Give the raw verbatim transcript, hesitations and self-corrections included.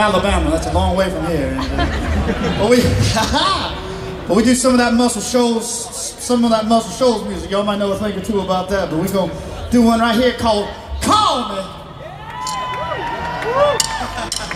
Alabama. That's a long way from here. But we, but we do some of that Muscle Shoals, some of that Muscle Shoals music. Y'all might know a thing or two about that. But we're gonna do one right here called "Call Me."